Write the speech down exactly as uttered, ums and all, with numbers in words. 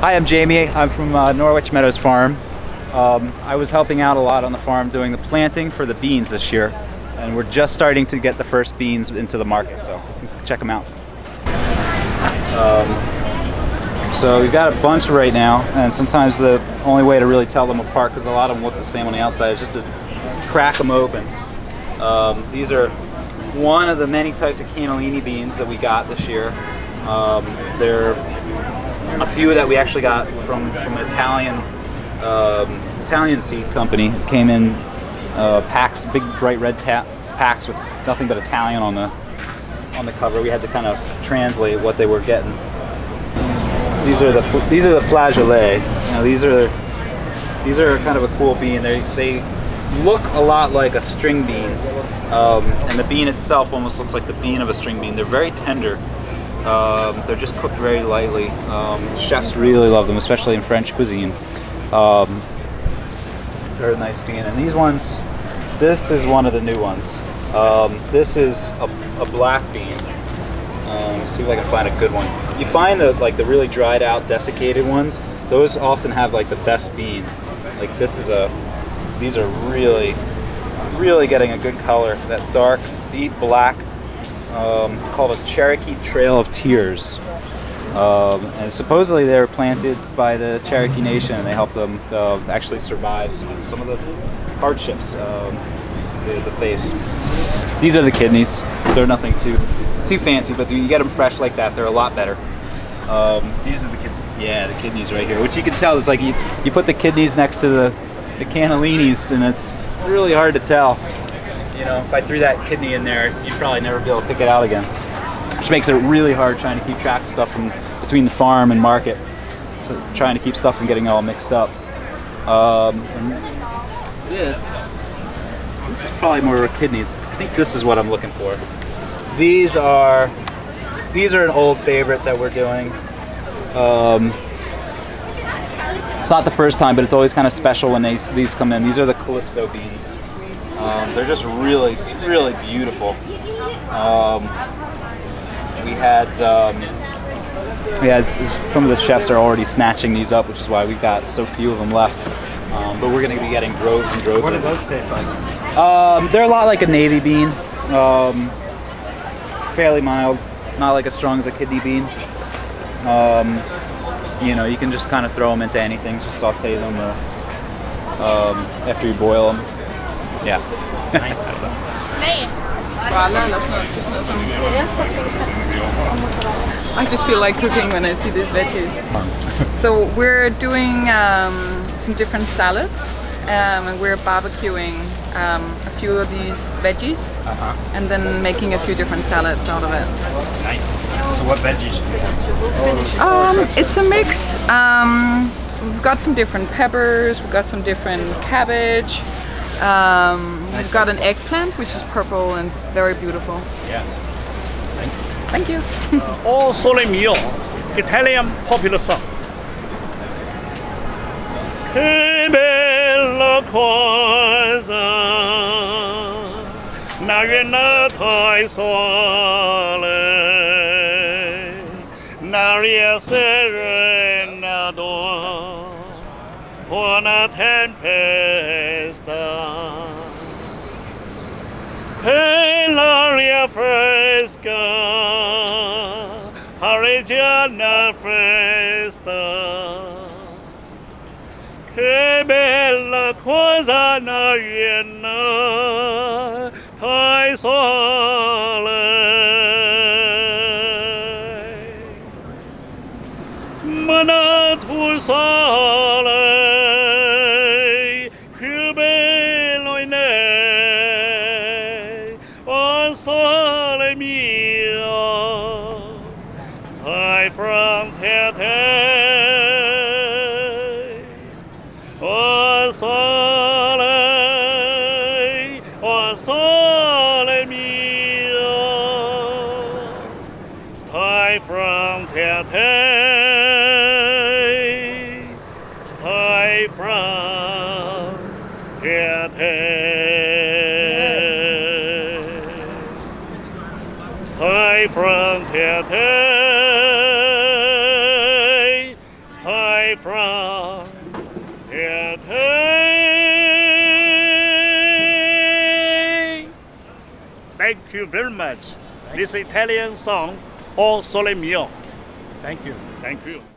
Hi, I'm Jamie. I'm from uh, Norwich Meadows Farm. Um, I was helping out a lot on the farm doing the planting for the beans this year, and we're just starting to get the first beans into the market, so check them out. Um, so we've got a bunch right now, and sometimes the only way to really tell them apart, because a lot of them look the same on the outside, is just to crack them open. Um, these are one of the many types of cannellini beans that we got this year. Um, they're a few that we actually got from from an Italian um, Italian seed company. It came in uh, packs, big bright red packs with nothing but Italian on the on the cover. We had to kind of translate what they were getting. These are the these are the flageolets. Now these are these are kind of a cool bean. They they look a lot like a string bean, um, and the bean itself almost looks like the bean of a string bean. They're very tender. Um, they're just cooked very lightly. Um, chefs really love them, especially in French cuisine. Um, they're a nice bean. And these ones, this is one of the new ones. Um, this is a, a black bean. Um, see if I can find a good one. You find the like the really dried out, desiccated ones. Those often have like the best bean. Like this is a. These are really, really getting a good color. That dark, deep black. Um, it's called a Cherokee Trail of Tears, um, and supposedly they were planted by the Cherokee Nation, and they helped them uh, actually survive some of, some of the hardships um, they, they face. These are the kidneys. They're nothing too too fancy, but when you get them fresh like that, they're a lot better. Um, these are the kidneys. Yeah, the kidneys right here, which you can tell is like you, you put the kidneys next to the, the cannellinis, and it's really hard to tell. You know, if I threw that kidney in there, you'd probably never be able to pick it out again. Which makes it really hard trying to keep track of stuff from between the farm and market. So trying to keep stuff from getting all mixed up. Um, and this, this is probably more of a kidney. I think this is what I'm looking for. These are, these are an old favorite that we're doing. Um, it's not the first time, but it's always kind of special when they, these come in. These are the Calypso beans. Um, they're just really, really beautiful. Um, we had um, we had some of the chefs are already snatching these up, which is why we've got so few of them left. Um, but we're going to be getting droves and droves. What do those taste like? Um, they're a lot like a navy bean, um, fairly mild, not like as strong as a kidney bean. Um, you know, you can just kind of throw them into anything, just saute them or, um, after you boil them. Yeah. Nice. I just feel like cooking when I see these veggies. So we're doing um, some different salads, um, and we're barbecuing um, a few of these veggies, uh-huh. and then making a few different salads out of it. Nice. So what veggies do you have? Um, it's a mix. Um, we've got some different peppers, we've got some different cabbage. Um, we've got an eggplant, which is purple and very beautiful. Yes. Thank you. Thank you. uh, O Sole Mio, Italian popular song. Che bella cosa, nata il sole, l'aria serenata. Una tempesta, che l'aria fresca, reggiana fresca, che bella cosa naviena, tai sole, mana tu sole. O Sole Mio, stai fronte a te. O Sole, O Sole Mio, stai fronte a te. Stai fronte a te. Stai fronte a te, stai from Tente. Thank you very much. This Italian song, O Sole Mio. Thank you. Thank you.